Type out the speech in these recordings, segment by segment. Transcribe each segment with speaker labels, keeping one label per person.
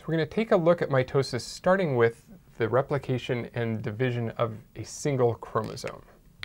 Speaker 1: we're going to take a look at mitosis starting with the replication and division of a single chromosome.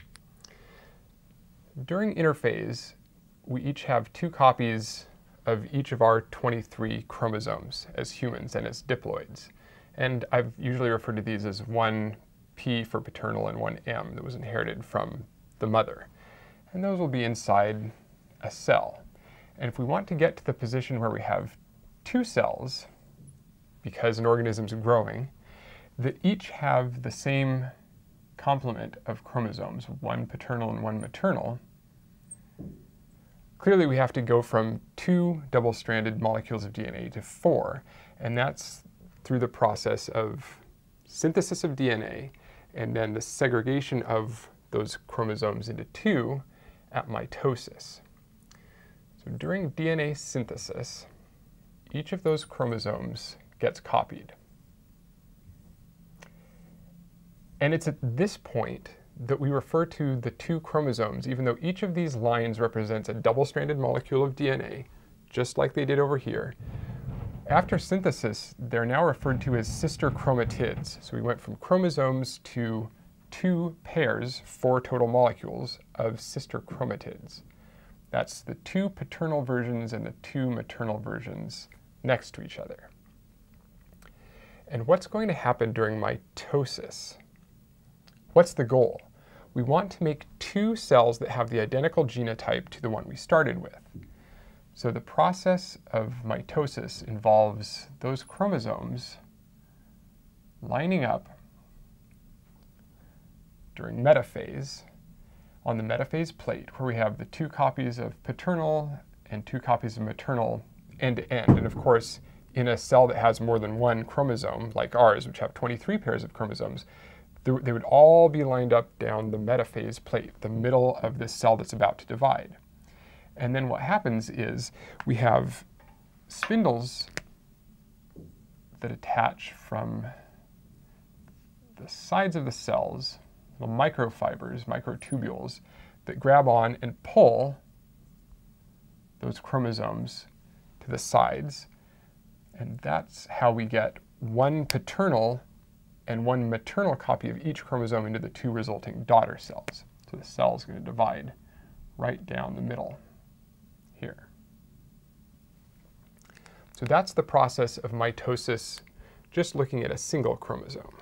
Speaker 1: During interphase, we each have 2 copies of each of our 23 chromosomes as humans and as diploids. And I've usually referred to these as one P for paternal and one M that was inherited from the mother. And those will be inside a cell. And if we want to get to the position where we have 2 cells, because an organism is growing, that each have the same complement of chromosomes, one paternal and one maternal, clearly we have to go from 2 double-stranded molecules of DNA to 4, and that's through the process of synthesis of DNA and then the segregation of those chromosomes into 2 at mitosis. So during DNA synthesis, each of those chromosomes gets copied. And it's at this point that we refer to the 2 chromosomes, even though each of these lines represents a double-stranded molecule of DNA, just like they did over here. After synthesis, they're now referred to as sister chromatids. So we went from chromosomes to 2 pairs, 4 total molecules, of sister chromatids. That's the 2 paternal versions and the 2 maternal versions next to each other. And what's going to happen during mitosis? What's the goal? We want to make 2 cells that have the identical genotype to the one we started with. So the process of mitosis involves those chromosomes lining up during metaphase on the metaphase plate, where we have the 2 copies of paternal and 2 copies of maternal end to end. And of course, in a cell that has more than 1 chromosome, like ours, which have 23 pairs of chromosomes, they would all be lined up down the metaphase plate, the middle of this cell that's about to divide. And then what happens is we have spindles that attach from the sides of the cells, little microfibers, microtubules, that grab on and pull those chromosomes to the sides. And that's how we get 1 paternal and 1 maternal copy of each chromosome into the 2 resulting daughter cells. So the cell is going to divide right down the middle here. So that's the process of mitosis, just looking at a single chromosome.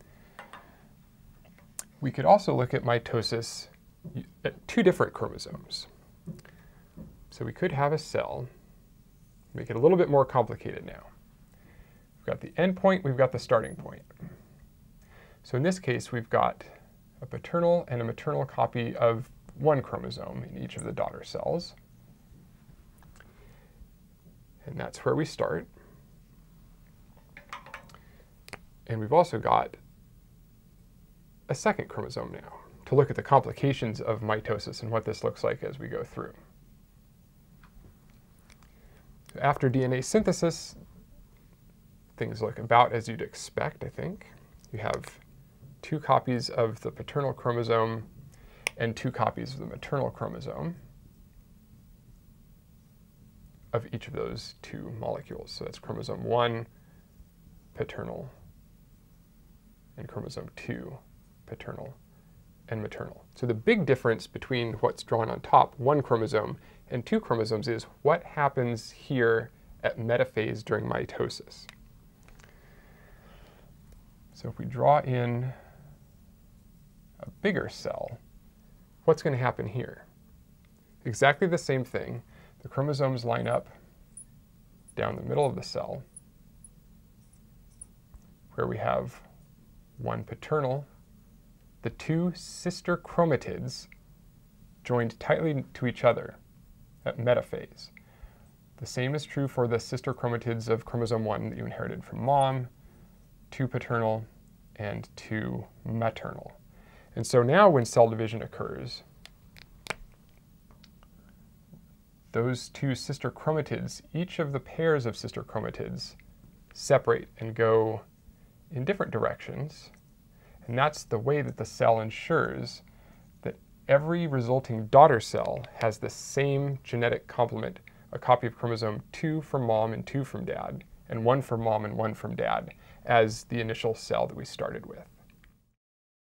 Speaker 1: We could also look at mitosis at 2 different chromosomes. So we could have a cell, make it a little bit more complicated now. We've got the end point, we've got the starting point. So in this case, we've got a paternal and a maternal copy of 1 chromosome in each of the daughter cells. And that's where we start. And we've also got a second chromosome now to look at the complications of mitosis and what this looks like as we go through. After DNA synthesis, things look about as you'd expect, I think. You have 2 copies of the paternal chromosome and 2 copies of the maternal chromosome of each of those 2 molecules. So that's chromosome 1, paternal, and chromosome 2, paternal and maternal. So the big difference between what's drawn on top, 1 chromosome, and 2 chromosomes is what happens here at metaphase during mitosis. So if we draw in a bigger cell, what's going to happen here? Exactly the same thing. The chromosomes line up down the middle of the cell, where we have 1 paternal, the 2 sister chromatids joined tightly to each other at metaphase. The same is true for the sister chromatids of chromosome 1 that you inherited from mom, 2 paternal and 2 maternal. And so now when cell division occurs, those 2 sister chromatids, each of the pairs of sister chromatids, separate and go in different directions. And that's the way that the cell ensures that every resulting daughter cell has the same genetic complement, a copy of chromosome 2 from mom and 2 from dad, and one from mom and one from dad as the initial cell that we started with.